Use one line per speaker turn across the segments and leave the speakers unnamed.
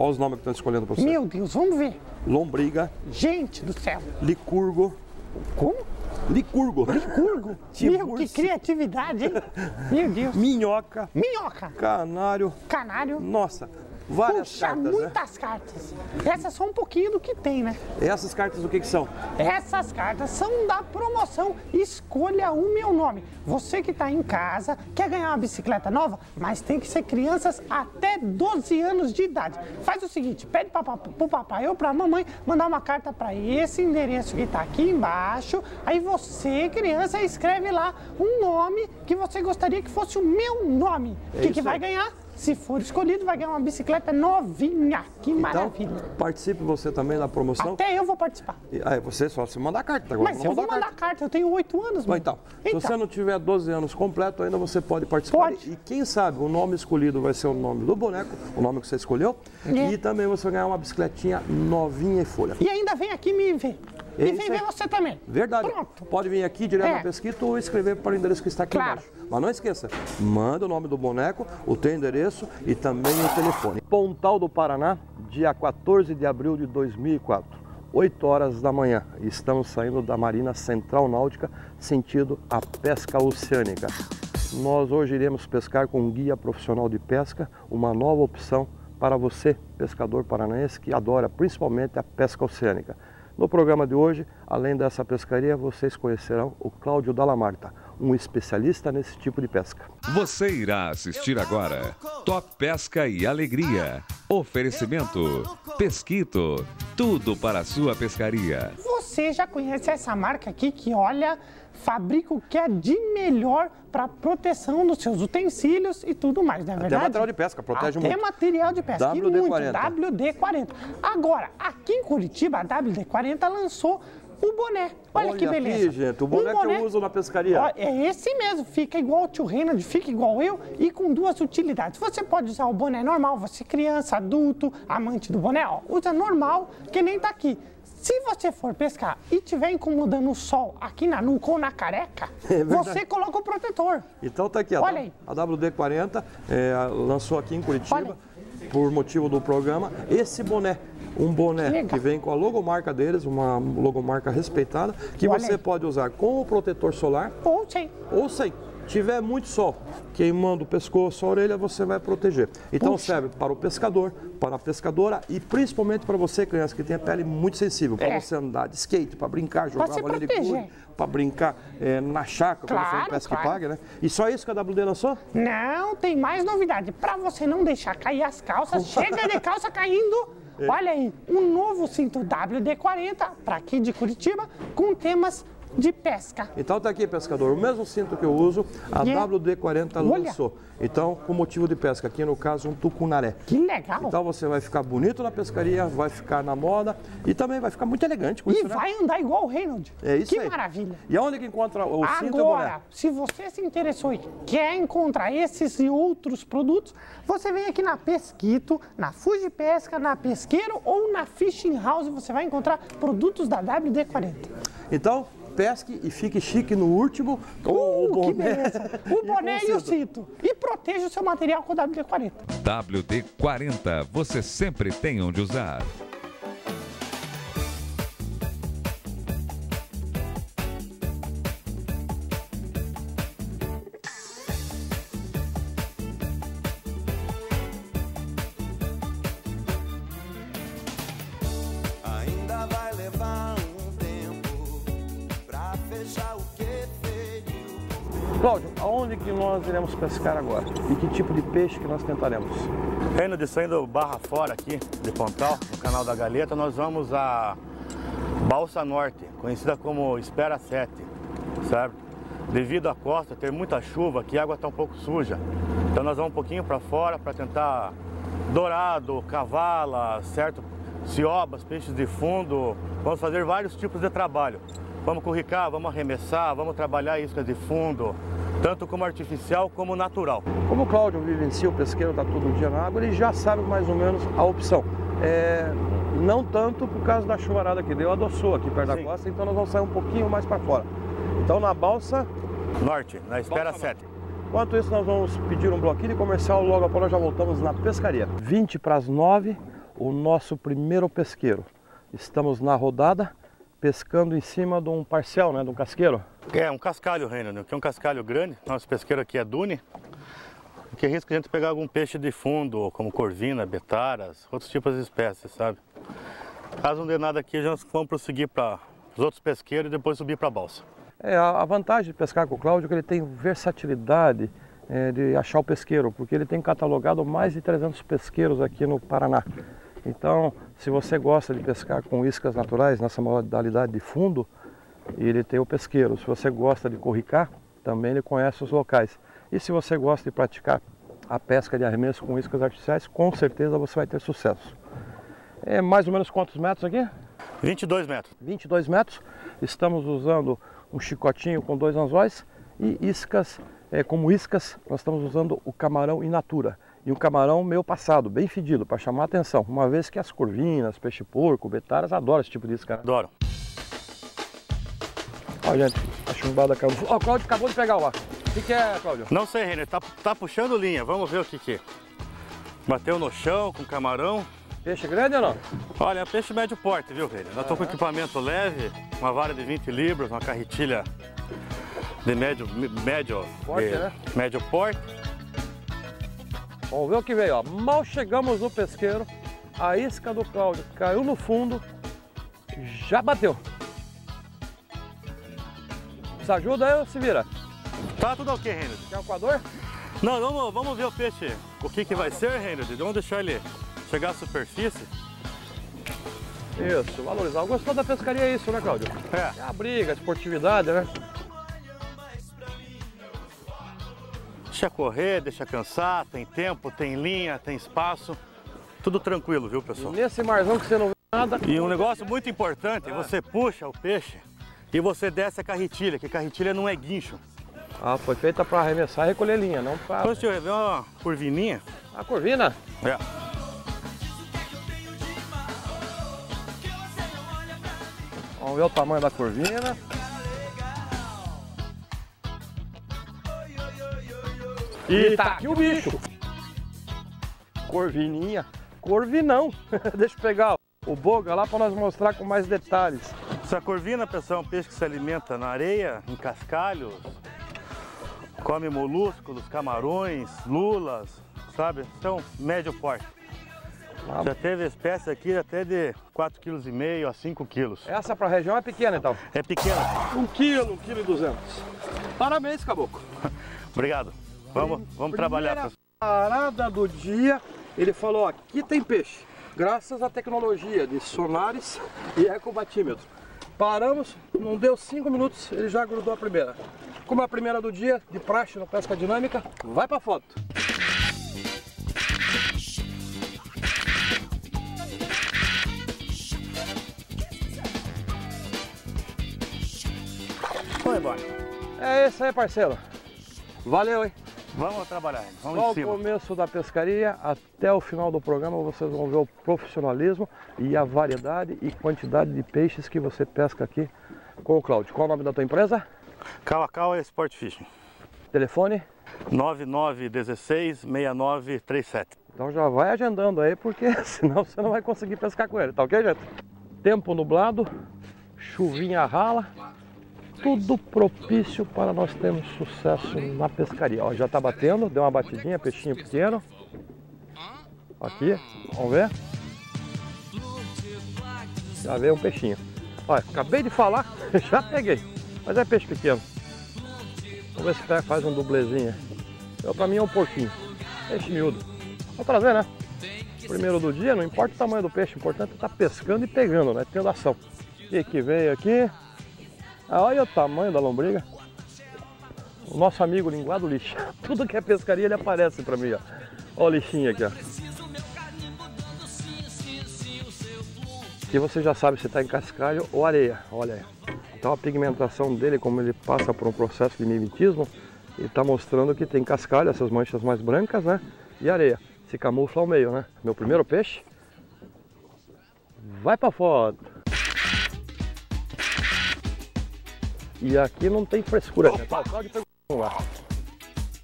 Olha os nomes que estão escolhendo para você.
Meu Deus, vamos ver.
Lombriga.
Gente do céu.
Licurgo.
Como?
Licurgo.
Licurgo. Meu, que criatividade, hein? Meu Deus.
Minhoca.
Minhoca.
Canário.
Canário.
Nossa, várias
Puxa,
cartas,
muitas
né?
cartas. Essas são um pouquinho do que tem, né?
Essas cartas o que são?
Essas cartas são da promoção Escolha o Meu Nome. Você que está em casa, quer ganhar uma bicicleta nova, mas tem que ser crianças até 12 anos de idade. Faz o seguinte, pede para o papai ou para a mamãe mandar uma carta para esse endereço que está aqui embaixo. Aí você, criança, escreve lá um nome que você gostaria que fosse o meu nome. O que vai ganhar? Se for escolhido, vai ganhar uma bicicleta novinha. Que maravilha.
Então, participe você também da promoção.
Até eu vou participar.
Aí você só se mandar carta agora.
Mas eu vou mandar carta, eu tenho 8 anos.
Bom, então, se você não tiver 12 anos completo, ainda você pode participar.
Pode.
E quem sabe o nome escolhido vai ser o nome do boneco, o nome que você escolheu. E também você vai ganhar uma bicicletinha novinha e folha.
E ainda vem aqui me ver. E vem ver você também.
Verdade.
Pronto.
Pode vir aqui direto na Pesquita ou escrever para o endereço que está aqui embaixo. Mas não esqueça, manda o nome do boneco, o teu endereço e também o telefone. Pontal do Paraná, dia 14 de abril de 2004, 8 horas da manhã. Estamos saindo da Marina Central Náutica, sentido a pesca oceânica. Nós hoje iremos pescar com um guia profissional de pesca, uma nova opção para você, pescador paranaense, que adora principalmente a pesca oceânica. No programa de hoje, além dessa pescaria, vocês conhecerão o Cláudio Dallamarta, um especialista nesse tipo de pesca.
Você irá assistir agora Top Pesca e Alegria. Oferecimento Pesquito, tudo para a sua pescaria.
Você já conhece essa marca aqui que, olha, fabrica o que é de melhor para proteção dos seus utensílios e tudo mais, não é verdade?
Até material de pesca, protege muito.
Até material de pesca,
WD-40.
WD-40. Agora, aqui em Curitiba, a WD-40 lançou o boné. Olha que beleza.
Aqui, gente, o boné que eu uso na pescaria.
Ó, é esse mesmo, fica igual o tio Reinald, fica igual eu e com duas utilidades. Você pode usar o boné normal, você criança, adulto, amante do boné, ó, usa normal, que nem tá aqui. Se você for pescar e estiver incomodando o sol aqui na nuca ou na careca, você coloca o protetor.
Então tá aqui,
olha aí.
A WD-40 lançou aqui em Curitiba, por motivo do programa, esse boné. Um boné que vem com a logomarca deles, uma logomarca respeitada, que você pode usar com o protetor solar
ou sem.
Ou sem. Tiver muito sol queimando o pescoço, a orelha, você vai proteger. Então serve para o pescador, para a pescadora e principalmente para você, criança, que tem a pele muito sensível, para você andar de skate, para brincar, jogar bola de gude, para brincar na chácara, quando for pesca e paga, né? E só isso que a WD lançou?
Não, tem mais novidade. Para você não deixar cair as calças, chega de calça caindo. Olha aí, um novo cinto WD-40 para aqui de Curitiba com temas de pesca.
Então tá aqui, pescador, o mesmo cinto que eu uso, a WD-40 lançou. Então, com motivo de pesca, aqui no caso um tucunaré.
Que legal!
Então você vai ficar bonito na pescaria, vai ficar na moda e também vai ficar muito elegante com isso, né?
E vai andar igual o Reinald.
É isso aí.
Que maravilha!
E aonde que encontra o cinto?
Agora, se você se interessou e quer encontrar esses e outros produtos, você vem aqui na Pesquito, na Fuji Pesca, na Pesqueiro ou na Fishing House, você vai encontrar produtos da WD-40.
Então, pesque e fique chique no último com o boné.
Que beleza. O boné e o cinto. E proteja o seu material com o WD-40.
WD-40, você sempre tem onde usar.
Cláudio, aonde que nós iremos pescar agora? E que tipo de peixe que nós tentaremos?
Reinald, saindo barra fora aqui de Pontal, no canal da Galeta, nós vamos a Balsa Norte, conhecida como Espera 7, certo? Devido à costa ter muita chuva, aqui a água está um pouco suja. Então nós vamos um pouquinho para fora para tentar dourado, cavala, certo? Ciobas, peixes de fundo, vamos fazer vários tipos de trabalho. Vamos curricar, vamos arremessar, vamos trabalhar iscas de fundo, tanto como artificial como natural.
Como o Cláudio vivencia, o pesqueiro está todo dia na água, ele já sabe mais ou menos a opção. Não tanto por causa da chuvarada que deu, adoçou aqui perto da costa, então nós vamos sair um pouquinho mais para fora. Então na Balsa
Norte, na Espera 7.
Enquanto isso, nós vamos pedir um bloquinho de comercial, logo após nós já voltamos na pescaria. 20 para as 9, o nosso primeiro pesqueiro. Estamos na rodada, pescando em cima de um parcel, né, de um casqueiro.
É, um cascalho, Renan, que é um cascalho grande. Nosso pesqueiro aqui é dune, que arrisca a gente pegar algum peixe de fundo, como corvina, betaras, outros tipos de espécies, sabe? Caso não dê nada aqui, já vamos prosseguir para os outros pesqueiros e depois subir para a balsa.
A vantagem de pescar com o Cláudio é que ele tem versatilidade de achar o pesqueiro, porque ele tem catalogado mais de 300 pesqueiros aqui no Paraná. Então, se você gosta de pescar com iscas naturais, nessa modalidade de fundo, ele tem o pesqueiro. Se você gosta de corricar, também ele conhece os locais. E se você gosta de praticar a pesca de arremesso com iscas artificiais, com certeza você vai ter sucesso. É mais ou menos quantos metros aqui?
22 metros.
22 metros. Estamos usando um chicotinho com 2 anzóis e iscas, como iscas, nós estamos usando o camarão in natura. E um camarão meio passado, bem fedido, para chamar a atenção. Uma vez que as corvinas, peixe-porco, betaras adoram esse tipo de isca, né?
Adoram.
Ó, gente, a chumbada acabou. Ó, o Cláudio acabou de pegar lá. O que é, Cláudio?
Não sei, Renner, tá puxando linha. Vamos ver o que é. Bateu no chão com camarão.
Peixe grande ou não?
Olha, é peixe médio porte, viu, Renner? Nós estamos com equipamento leve, uma vara de 20 libras, uma carretilha de médio
porte, né?
Médio porte.
Vamos ver o que veio, ó. Mal chegamos no pesqueiro, a isca do Cláudio caiu no fundo, já bateu. Você ajuda aí ou se vira?
Tá tudo ok, Renner.
Quer um coador?
Não, vamos ver o peixe. O que vai ser, Renner? Vamos deixar ele chegar à superfície.
Isso, valorizar. O gostoso da pescaria é isso, né, Cláudio? É a briga, a esportividade, né?
Deixa correr, deixa cansar, tem tempo, tem linha, tem espaço. Tudo tranquilo, viu, pessoal?
E nesse marzão que você não vê nada...
E um negócio muito importante, você puxa o peixe e você desce a carretilha, que a carretilha não é guincho.
Ah, foi feita para arremessar e recolher linha, não para...
Então, deixa eu ver uma curvininha.
A corvina?
É.
Vamos ver o tamanho da corvina. E tá aqui o bicho. Corvininha. Corvinão. Deixa eu pegar o boga lá para nós mostrar com mais detalhes.
Essa corvina, pessoal, é um peixe que se alimenta na areia, em cascalhos, come molúsculos, camarões, lulas, sabe? São médio porte. Já teve espécie aqui até de 4,5 kg a 5 kg.
Essa para a região é pequena, então?
É pequena.
1 kg, 1,2 kg. Parabéns, caboclo.
Obrigado. Vamos trabalhar, pessoal.
Parada do dia, ele falou, aqui tem peixe. Graças à tecnologia de sonares e ecobatímetro. Paramos, não deu 5 minutos, ele já grudou a primeira. Como é a primeira do dia, de praxe no Pesca Dinâmica, vai pra foto.
Vamos embora.
É isso aí, parceiro. Valeu, hein?
Vamos trabalhar, vamos
Do
em cima.
começo da pescaria até o final do programa vocês vão ver o profissionalismo e a variedade e quantidade de peixes que você pesca aqui com o Cláudio. Qual o nome da tua empresa?
Cauacau Sport Fishing.
Telefone?
9916-6937.
Então já vai agendando aí, porque senão você não vai conseguir pescar com ele, tá ok, gente? Tempo nublado, chuvinha rala, tudo propício para nós termos sucesso na pescaria. Ó, já tá batendo, deu uma batidinha, peixinho pequeno. Aqui, vamos ver. Já veio um peixinho. Olha, acabei de falar, já peguei, mas é peixe pequeno. Vamos ver se faz um dublezinho. Pra mim é um porquinho, peixe miúdo. Vou trazer, né? Primeiro do dia, não importa o tamanho do peixe, o importante é estar pescando e pegando, né? Tendo ação. O que veio aqui? Olha o tamanho da lombriga. O nosso amigo linguado lixo. Tudo que é pescaria ele aparece pra mim, ó. Olha o lixinho aqui, ó. Aqui você já sabe se está em cascalho ou areia, olha aí. Então a pigmentação dele, como ele passa por um processo de mimetismo, ele está mostrando que tem cascalho, essas manchas mais brancas, né? E areia. Se camufla ao meio, né? Meu primeiro peixe. Vai pra foto. E aqui não tem frescura.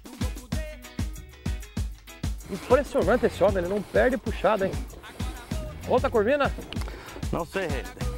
Impressionante esse homem, ele não perde puxada, hein? Outra corvina?
Não sei, rei.